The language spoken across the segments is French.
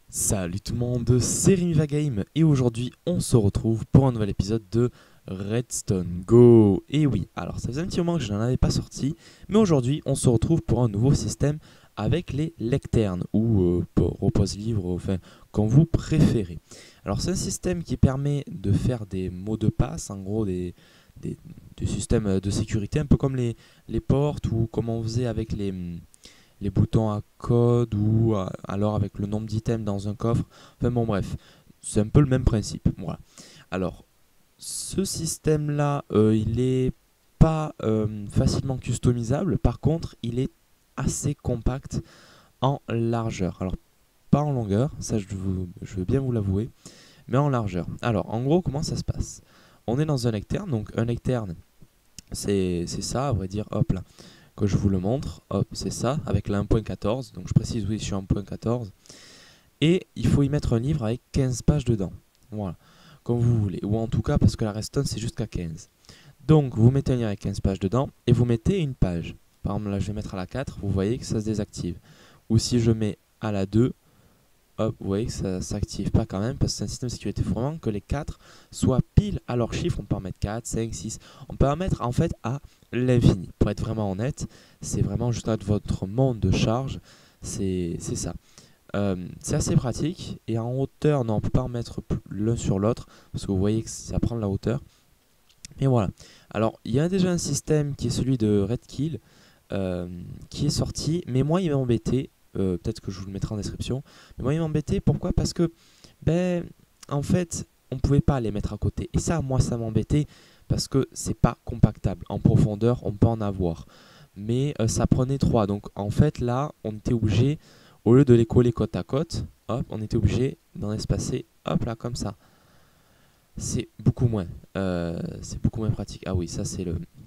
Salut tout le monde, c'est RimivaGame et aujourd'hui on se retrouve pour un nouvel épisode de Redstone Go. Et oui, alors ça faisait un petit moment que je n'en avais pas sorti, mais aujourd'hui on se retrouve pour un nouveau système avec les lecternes ou repose-livres, enfin comme vous préférez. Alors c'est un système qui permet de faire des mots de passe, en gros des, des systèmes de sécurité, un peu comme les portes ou comme on faisait avec les boutons à code ou alors avec le nombre d'items dans un coffre. Enfin bon bref, c'est un peu le même principe. Voilà. Alors, ce système-là, il est pas facilement customisable. Par contre, il est assez compact en largeur. Alors, pas en longueur, ça je veux bien vous l'avouer, mais en largeur. Alors, en gros, comment ça se passe? On est dans un lectern, donc un lectern, c'est ça, à vrai dire, hop là, que je vous le montre. Hop, c'est ça, avec la 1.14. Donc je précise, oui, je suis en 1.14. Et il faut y mettre un livre avec 15 pages dedans. Voilà, comme vous voulez. Ou en tout cas, parce que la redstone, c'est jusqu'à 15. Donc vous mettez un livre avec 15 pages dedans et vous mettez une page. Par exemple, là, je vais mettre à la 4, vous voyez que ça se désactive. Ou si je mets à la 2, hop, vous voyez que ça ne s'active pas quand même, parce que c'est un système de sécurité. Il faut vraiment que les 4 soient pile à leur chiffre. On peut en mettre 4, 5, 6. On peut en mettre en fait à l'infini. Pour être vraiment honnête, c'est vraiment juste votre monde de charge. C'est ça. C'est assez pratique. Et en hauteur, non, on ne peut pas en mettre l'un sur l'autre, parce que vous voyez que ça prend de la hauteur. Mais voilà. Alors, il y a déjà un système qui est celui de Redkill, qui est sorti, mais moi il m'a embêté. Peut-être que je vous le mettrai en description. Mais moi il m'a embêté, pourquoi? Parce que, ben, en fait, on ne pouvait pas les mettre à côté. Et ça, moi ça m'embêtait, parce que c'est pas compactable. En profondeur, on peut en avoir. Mais ça prenait 3. Donc en fait, là, on était obligé, au lieu de les coller côte à côte, hop, on était obligé d'en espacer, hop là, comme ça. C'est beaucoup moins pratique. Ah oui, ça c'est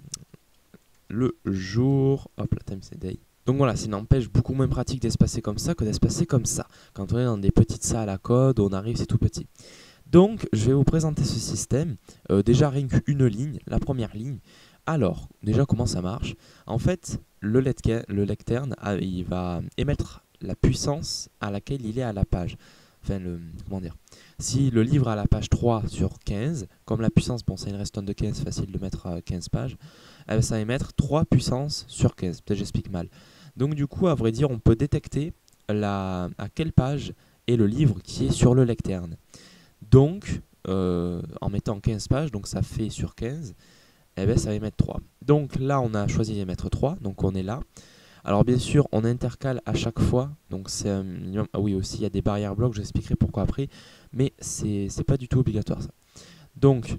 le jour. Hop là, time c'est day. Donc voilà, ça n'empêche beaucoup moins pratique d'espacer comme ça que d'espacer comme ça. Quand on est dans des petites salles à code, on arrive, c'est tout petit. Donc, je vais vous présenter ce système. Déjà, rien qu'une ligne, la première ligne. Alors, déjà, comment ça marche? En fait, le lectern, il va émettre la puissance à laquelle il est à la page. Enfin, comment dire? Si le livre a la page 3 sur 15, comme la puissance, bon, c'est une redstone de 15, facile de mettre à 15 pages, ça va émettre 3 puissances sur 15. Peut-être j'explique mal. Donc, du coup, à vrai dire, on peut détecter à quelle page est le livre qui est sur le lectern. Donc, en mettant 15 pages, donc ça fait sur 15, eh ben, ça va émettre 3. Donc là, on a choisi d'émettre 3, donc on est là. Alors bien sûr, on intercale à chaque fois, donc c'est un minimum. Ah oui, aussi, il y a des barrières blocs, j'expliquerai pourquoi après, mais c'est pas du tout obligatoire ça. Donc,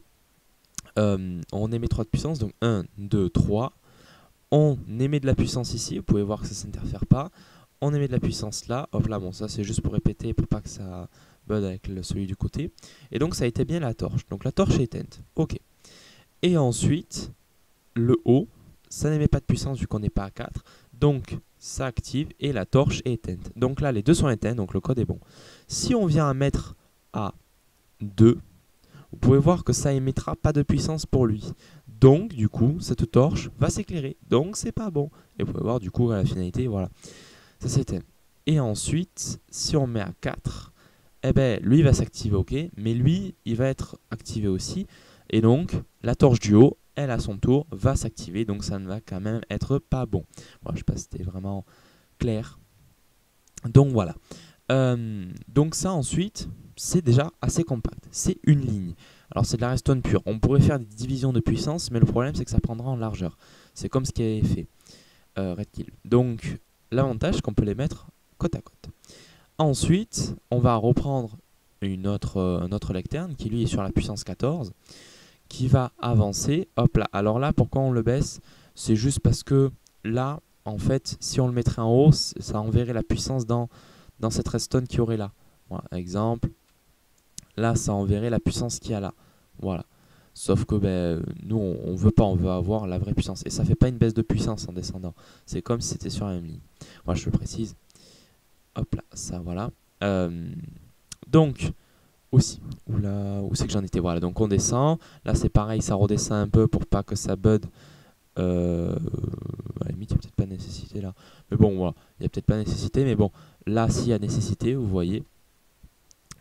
on émet 3 de puissance, donc 1, 2, 3. On émet de la puissance ici, vous pouvez voir que ça ne s'interfère pas. On émet de la puissance là, hop là, bon ça c'est juste pour répéter, pour pas que ça bug avec celui du côté. Et donc ça éteint bien la torche, donc la torche est éteinte, ok. Et ensuite, le haut, ça n'émet pas de puissance vu qu'on n'est pas à 4, donc ça active et la torche est éteinte. Donc là les deux sont éteints, donc le code est bon. Si on vient à mettre à 2, vous pouvez voir que ça émettra pas de puissance pour lui. Donc, du coup, cette torche va s'éclairer. Donc, c'est pas bon. Et vous pouvez voir, du coup, à la finalité, voilà, ça s'éteint. Et ensuite, si on met à 4, eh ben, lui, il va s'activer, ok. Mais lui, il va être activé aussi. Et donc, la torche du haut, elle, à son tour, va s'activer. Donc, ça ne va quand même être pas bon. Voilà, je sais pas si c'était vraiment clair. Donc, voilà. Donc, ça, ensuite, c'est déjà assez compact. C'est une ligne. Alors c'est de la redstone pure. On pourrait faire des divisions de puissance, mais le problème c'est que ça prendra en largeur. C'est comme ce qui avait fait Redkill. Donc l'avantage c'est qu'on peut les mettre côte à côte. Ensuite, on va reprendre un autre lectern qui lui est sur la puissance 14, qui va avancer. Hop là. Alors là, pourquoi on le baisse? C'est juste parce que là, en fait, si on le mettrait en haut, ça enverrait la puissance dans cette redstone qui aurait là. Voilà, exemple. Là, ça enverrait la puissance qu'il y a là. Voilà. Sauf que ben, nous, on veut pas, on veut avoir la vraie puissance. Et ça fait pas une baisse de puissance en descendant. C'est comme si c'était sur la même ligne. Moi, je le précise. Hop là, ça, voilà. Donc, aussi, où c'est que j'en étais? Voilà, donc on descend. Là, c'est pareil, ça redescend un peu pour pas que ça bud. À la limite, il n'y a peut-être pas nécessité là. Mais bon, voilà, il n'y a peut-être pas nécessité. Mais bon, là, s'il y a nécessité, vous voyez.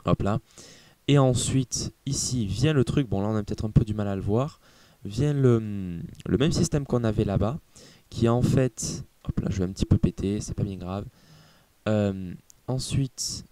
Hop là. Et ensuite, ici, vient le truc, bon là on a peut-être un peu du mal à le voir, vient le même système qu'on avait là-bas, qui est en fait, hop là je vais un petit peu péter, c'est pas bien grave. Ensuite,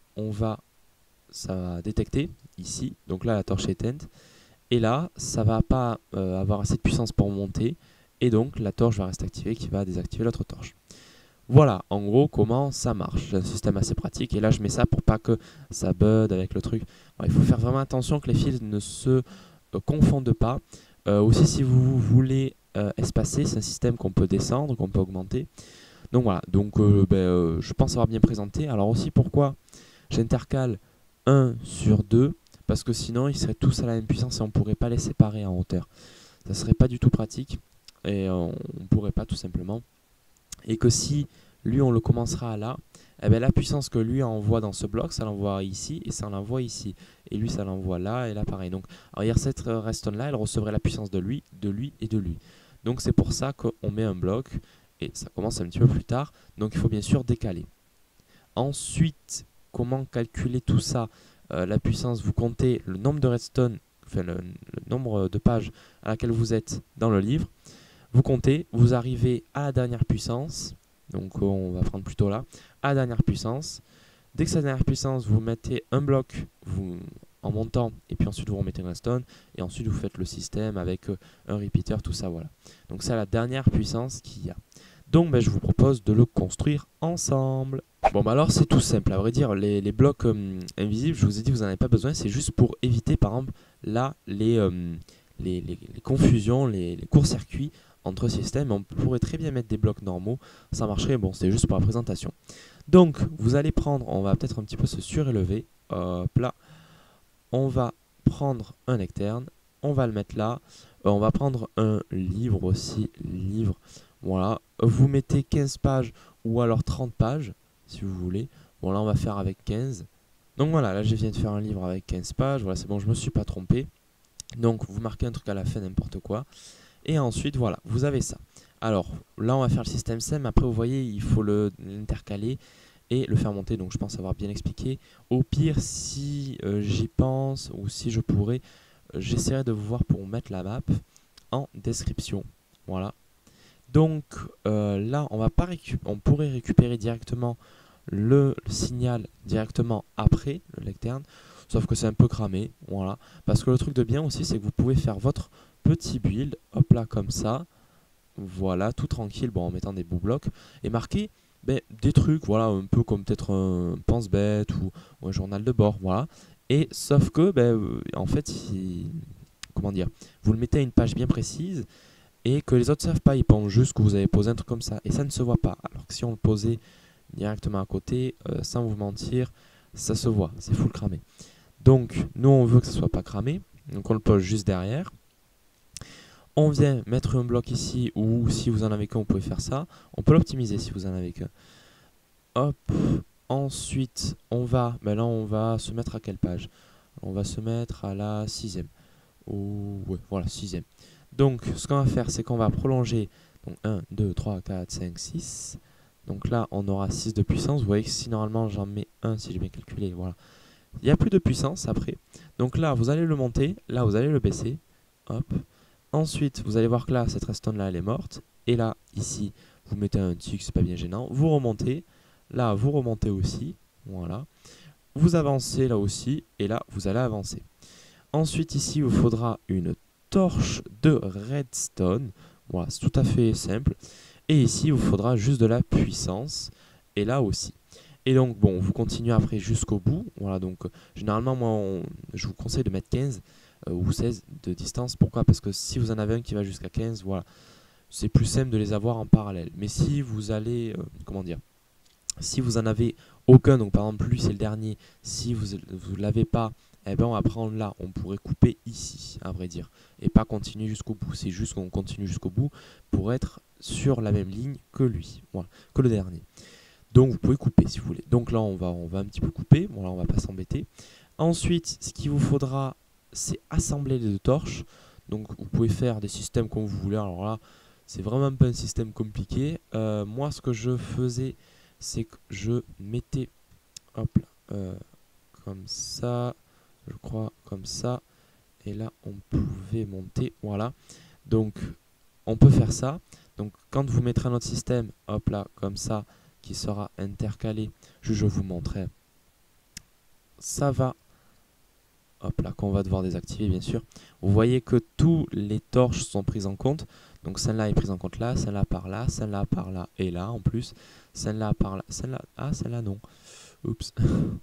ça va détecter ici, donc là la torche est éteinte, et là ça va pas avoir assez de puissance pour monter, et donc la torche va rester activée qui va désactiver l'autre torche. Voilà, en gros, comment ça marche. C'est un système assez pratique. Et là, je mets ça pour pas que ça bud avec le truc. Alors, il faut faire vraiment attention que les fils ne se confondent pas. Aussi, si vous voulez espacer, c'est un système qu'on peut descendre, qu'on peut augmenter. Donc voilà, donc, je pense avoir bien présenté. Alors aussi, pourquoi j'intercale 1 sur 2 parce que sinon, ils seraient tous à la même puissance et on ne pourrait pas les séparer en hauteur. Ça serait pas du tout pratique. Et on ne pourrait pas tout simplement. Et que si lui on le commencera là, eh bien, la puissance que lui envoie dans ce bloc, ça l'envoie ici et ça l'envoie ici. Et lui ça l'envoie là et là pareil. Donc arrière cette redstone là, elle recevrait la puissance de lui et de lui. Donc c'est pour ça qu'on met un bloc et ça commence un petit peu plus tard. Donc il faut bien sûr décaler. Ensuite, comment calculer tout ça? La puissance, vous comptez le nombre de redstone, enfin le nombre de pages à laquelle vous êtes dans le livre. Vous comptez, vous arrivez à la dernière puissance, donc on va prendre plutôt là, à la dernière puissance. Dès que c'est la dernière puissance, vous mettez un bloc en montant, et puis ensuite vous remettez un redstone, et ensuite vous faites le système avec un repeater, tout ça, voilà. Donc c'est la dernière puissance qu'il y a. Donc je vous propose de le construire ensemble. Bon alors c'est tout simple, à vrai dire, les blocs invisibles, je vous ai dit vous n'en avez pas besoin, c'est juste pour éviter par exemple là les confusions, les courts-circuits entre systèmes. On pourrait très bien mettre des blocs normaux, ça marcherait, bon c'est juste pour la présentation. Donc vous allez prendre, on va peut-être un petit peu se surélever, hop là, on va prendre un externe, on va le mettre là, on va prendre un livre aussi, livre, voilà, vous mettez 15 pages ou alors 30 pages si vous voulez, bon là on va faire avec 15, donc voilà, là je viens de faire un livre avec 15 pages, voilà c'est bon, je me suis pas trompé, donc vous marquez un truc à la fin, n'importe quoi. Et ensuite, voilà, vous avez ça. Alors, là, on va faire le système SEM. Après, vous voyez, il faut l'intercaler et le faire monter. Donc, je pense avoir bien expliqué. Au pire, si j'y pense ou si je pourrais, j'essaierai de vous voir pour mettre la map en description. Voilà. Donc, là, on pourrait récupérer directement le signal directement après le lectern. Sauf que c'est un peu cramé. Voilà. Parce que le truc de bien aussi, c'est que vous pouvez faire votre petit build, hop là comme ça, voilà, tout tranquille, bon en mettant des beaux blocs, et marquer des trucs, voilà, un peu comme peut-être un pense-bête ou un journal de bord, voilà, et sauf que, en fait, comment dire, vous le mettez à une page bien précise, et que les autres ne savent pas, ils pensent juste que vous avez posé un truc comme ça, et ça ne se voit pas, alors que si on le posait directement à côté, sans vous mentir, ça se voit, c'est full cramé. Donc, nous on veut que ça soit pas cramé, donc on le pose juste derrière. On vient mettre un bloc ici, ou si vous en avez qu'un, vous pouvez faire ça. On peut l'optimiser si vous en avez qu'un. Hop. Ensuite, là, on va se mettre à quelle page? On va se mettre à la 6e. Ouais, voilà, 6e. Donc, ce qu'on va faire, c'est qu'on va prolonger. Donc, 1, 2, 3, 4, 5, 6. Donc là, on aura 6 de puissance. Vous voyez que si normalement j'en mets 1, si j'ai bien calculé, voilà. Il n'y a plus de puissance après. Donc là, vous allez le monter. Là, vous allez le baisser. Hop. Ensuite, vous allez voir que là, cette redstone là, elle est morte. Et là, ici, vous mettez un tic, c'est pas bien gênant. Vous remontez. Là, vous remontez aussi. Voilà. Vous avancez là aussi. Et là, vous allez avancer. Ensuite, ici, il vous faudra une torche de redstone. Voilà, c'est tout à fait simple. Et ici, il vous faudra juste de la puissance. Et là aussi. Et donc, bon, vous continuez après jusqu'au bout. Voilà, donc, généralement, moi, je vous conseille de mettre 15 ou 16 de distance. Pourquoi? Parce que si vous en avez un qui va jusqu'à 15, voilà, c'est plus simple de les avoir en parallèle. Mais si vous allez, comment dire, si vous en avez aucun, donc par exemple lui c'est le dernier, si vous ne l'avez pas, eh ben on va prendre là, on pourrait couper ici, à vrai dire, et pas continuer jusqu'au bout. C'est juste qu'on continue jusqu'au bout pour être sur la même ligne que lui, voilà, que le dernier. Donc vous pouvez couper si vous voulez. Donc là on va un petit peu couper, voilà, on va pas s'embêter. Ensuite, ce qu'il vous faudra, c'est assembler les deux torches. Donc vous pouvez faire des systèmes comme vous voulez. Alors là, c'est vraiment pas un système compliqué. Moi, ce que je faisais, c'est que je mettais, hop là, comme ça, je crois, comme ça. Et là, on pouvait monter, voilà. Donc, on peut faire ça. Donc, quand vous mettrez notre système, hop là, comme ça, qui sera intercalé, je vous montrerai. Ça va, hop là, qu'on va devoir désactiver, bien sûr. Vous voyez que tous les torches sont prises en compte. Donc, celle-là est prise en compte là, celle-là par là, celle-là par là et là, en plus. Celle-là par là, celle-là, ah, celle-là non. Oups.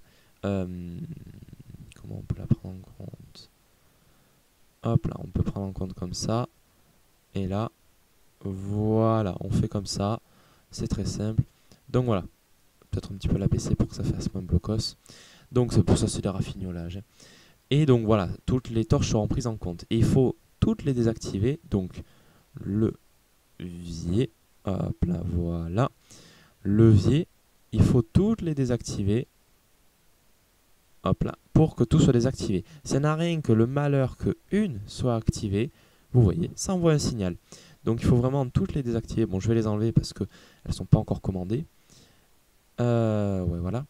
Comment on peut la prendre en compte? Hop là, on peut prendre en compte comme ça. Et là, voilà, on fait comme ça. C'est très simple. Donc voilà, peut-être un petit peu l'abaisser pour que ça fasse moins blocos. Donc c'est pour ça, c'est des rafignolages. Et donc voilà, toutes les torches seront prises en compte. Et il faut toutes les désactiver. Donc levier, hop là, voilà. Levier, il faut toutes les désactiver. Hop là, pour que tout soit désactivé. Ça n'a rien que le malheur que une soit activée, vous voyez, ça envoie un signal. Donc il faut vraiment toutes les désactiver. Bon, je vais les enlever parce qu'elles ne sont pas encore commandées. Ouais, voilà.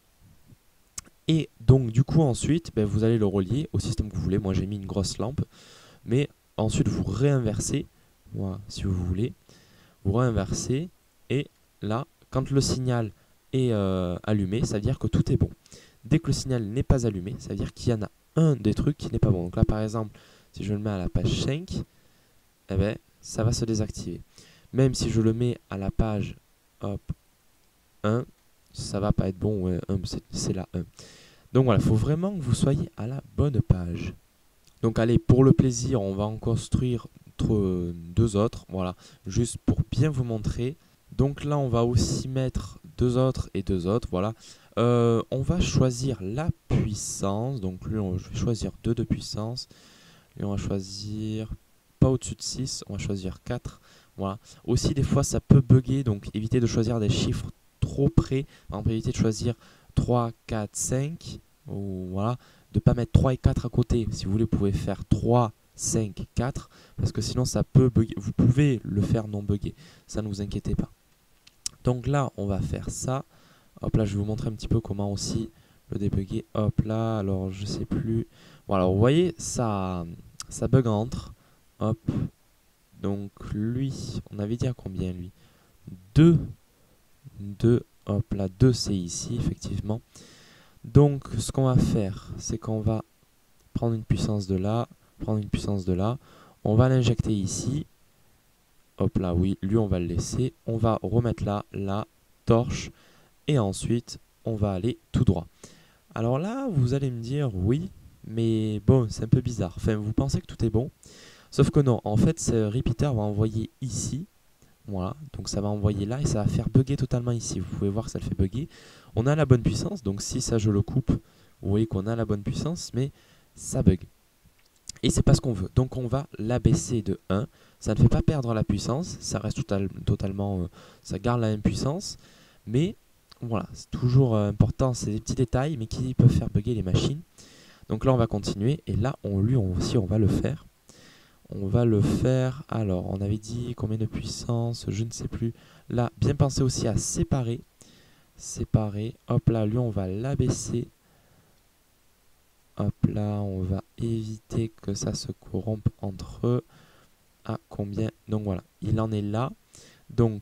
Et donc du coup ensuite, ben, vous allez le relier au système que vous voulez. Moi j'ai mis une grosse lampe. Mais ensuite vous réinversez, voilà, si vous voulez. Vous réinversez et là, quand le signal est allumé, ça veut dire que tout est bon. Dès que le signal n'est pas allumé, ça veut dire qu'il y en a un des trucs qui n'est pas bon. Donc là, par exemple, si je le mets à la page 5, eh ben, ça va se désactiver. Même si je le mets à la page hop, 1, ça va pas être bon. Ouais, c'est la 1. Donc voilà, il faut vraiment que vous soyez à la bonne page. Donc allez, pour le plaisir, on va en construire deux autres. Voilà, juste pour bien vous montrer. Donc là, on va aussi mettre deux autres et deux autres. Voilà. On va choisir la puissance. Donc lui, je vais choisir 2 de puissance. Lui, on va choisir pas au-dessus de 6. On va choisir 4. Voilà. Aussi, des fois, ça peut bugger. Donc évitez de choisir des chiffres trop près. Par exemple, évitez de choisir 3, 4, 5. Ou, voilà. De ne pas mettre 3 et 4 à côté. Si vous voulez, vous pouvez faire 3, 5, 4. Parce que sinon, ça peut bugger. Vous pouvez le faire non bugger. Ça, ne vous inquiétez pas. Donc là, on va faire ça. Hop là, je vais vous montrer un petit peu comment aussi le débugger. Hop là, alors je sais plus. Bon, alors vous voyez, ça bug entre. Hop. Donc lui, on avait dit à combien lui? 2. 2. Hop là, 2 c'est ici, effectivement. Donc ce qu'on va faire, c'est qu'on va prendre une puissance de là, prendre une puissance de là. On va l'injecter ici. Hop là, oui, lui on va le laisser. On va remettre là, là, torche. Et ensuite, on va aller tout droit. Alors là, vous allez me dire, oui, mais bon, c'est un peu bizarre. Enfin, vous pensez que tout est bon. Sauf que non, en fait, ce repeater va envoyer ici. Voilà, donc ça va envoyer là et ça va faire bugger totalement ici. Vous pouvez voir que ça le fait bugger. On a la bonne puissance, donc si ça je le coupe, vous voyez qu'on a la bonne puissance, mais ça bug. Et c'est pas ce qu'on veut. Donc on va l'abaisser de 1. Ça ne fait pas perdre la puissance, ça reste totalement... ça garde la même puissance, mais... Voilà, c'est toujours important, c'est des petits détails, mais qui peuvent faire bugger les machines. Donc là, on va continuer, et là, on va le faire. On va le faire, alors, on avait dit combien de puissance, je ne sais plus. Là, bien penser aussi à séparer. Séparer, hop là, lui, on va l'abaisser. Hop là, on va éviter que ça se corrompe entre eux. À combien? Donc voilà, il en est là. Donc,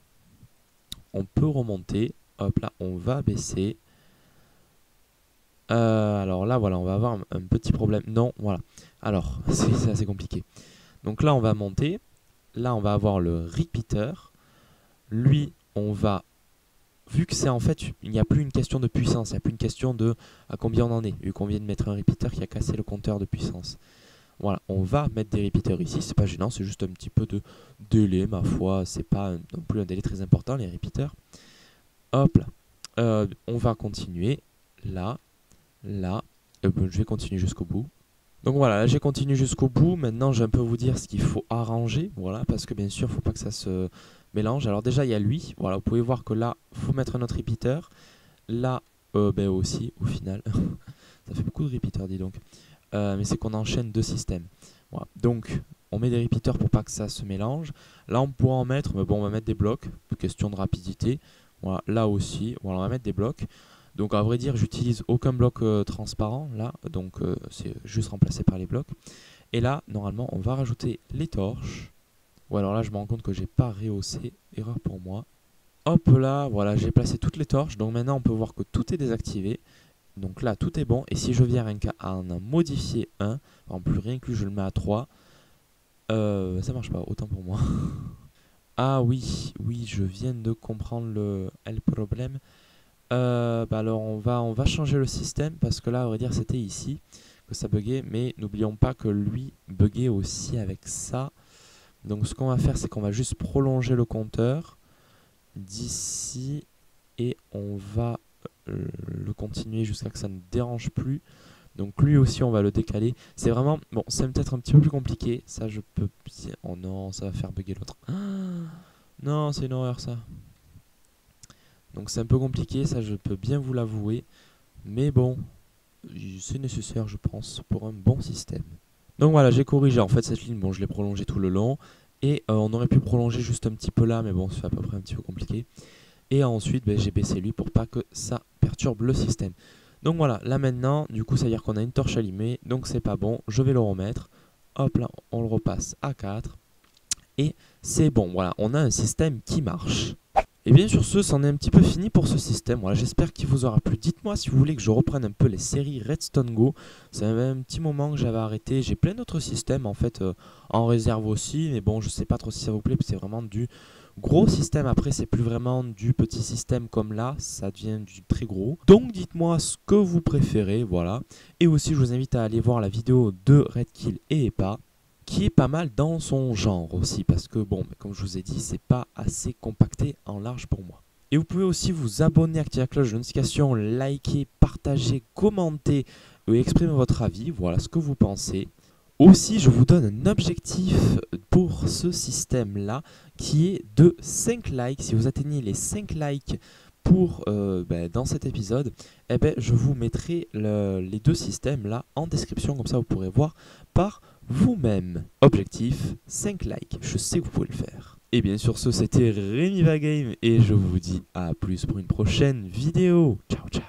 on peut remonter. Hop là, on va baisser. Alors là, voilà, on va avoir un petit problème. Non, voilà. Alors, c'est assez compliqué. Donc là, on va monter. Là, on va avoir le repeater. Lui, on va... Vu que c'est en fait, il n'y a plus une question de puissance. Il n'y a plus une question de à combien on en est. Vu qu'on vient de mettre un repeater qui a cassé le compteur de puissance. Voilà, on va mettre des repeaters ici. C'est pas gênant, c'est juste un petit peu de délai, ma foi. C'est pas non plus un délai très important, les repeaters. Hop là, on va continuer, là, là, je vais continuer jusqu'au bout. Donc voilà, là j'ai continué jusqu'au bout, maintenant je vais un peu vous dire ce qu'il faut arranger, voilà, parce que bien sûr, il ne faut pas que ça se mélange. Alors déjà, il y a lui, voilà, vous pouvez voir que là, il faut mettre un autre repeater, là, aussi, au final, ça fait beaucoup de repeaters, dis donc, mais c'est qu'on enchaîne deux systèmes. Voilà. Donc, on met des repeaters pour pas que ça se mélange. Là, on pourra en mettre, mais bon, on va mettre des blocs, question de rapidité. Voilà, là aussi, voilà, on va mettre des blocs. Donc à vrai dire, j'utilise aucun bloc transparent là, donc c'est juste remplacé par les blocs. Et là, normalement, on va rajouter les torches. Ou alors là, je me rends compte que j'ai pas rehaussé, erreur pour moi. Hop là, voilà, j'ai placé toutes les torches. Donc maintenant, on peut voir que tout est désactivé. Donc là, tout est bon. Et si je viens à en modifier un, en plus rien que je le mets à 3, ça marche pas, autant pour moi. Ah oui, oui, je viens de comprendre le problème. Alors on va changer le système parce que là, à vrai dire, c'était ici que ça buguait. Mais n'oublions pas que lui buguait aussi avec ça. Donc ce qu'on va faire, c'est qu'on va juste prolonger le compteur d'ici et on va le continuer jusqu'à que ça ne dérange plus. Donc lui aussi on va le décaler. C'est vraiment, bon c'est peut-être un petit peu plus compliqué. Ça je peux, oh non ça va faire bugger l'autre. Ah, non c'est une horreur ça. Donc c'est un peu compliqué, ça je peux bien vous l'avouer. Mais bon, c'est nécessaire je pense pour un bon système. Donc voilà, j'ai corrigé en fait cette ligne, bon je l'ai prolongée tout le long. Et on aurait pu prolonger juste un petit peu là, mais bon c'est à peu près un petit peu compliqué. Et ensuite j'ai baissé lui pour pas que ça perturbe le système. Donc voilà, là maintenant, du coup ça veut dire qu'on a une torche allumée, donc c'est pas bon, je vais le remettre. Hop là, on le repasse à 4. Et c'est bon, voilà, on a un système qui marche. Et bien sur ce, c'en est un petit peu fini pour ce système. Voilà, j'espère qu'il vous aura plu. Dites-moi si vous voulez que je reprenne un peu les séries Redstone Go. C'est un petit moment que j'avais arrêté. J'ai plein d'autres systèmes en fait en réserve aussi. Mais bon, je sais pas trop si ça vous plaît. C'est vraiment du gros système. Après, c'est plus vraiment du petit système comme là. Ça devient du très gros. Donc dites-moi ce que vous préférez. Voilà. Et aussi, je vous invite à aller voir la vidéo de Redkill et Epa, qui est pas mal dans son genre aussi, parce que bon, comme je vous ai dit, c'est pas assez compacté en large pour moi. Et vous pouvez aussi vous abonner, activer la cloche de notification, liker, partager, commenter et exprimer votre avis, voilà ce que vous pensez. Aussi, je vous donne un objectif pour ce système-là, qui est de 5 likes. Si vous atteignez les 5 likes pour, dans cet épisode, eh ben, je vous mettrai les deux systèmes-là en description, comme ça vous pourrez voir par vous-même. Objectif, 5 likes. Je sais que vous pouvez le faire. Et bien sur ce, c'était Rémi Vagame et je vous dis à plus pour une prochaine vidéo. Ciao, ciao.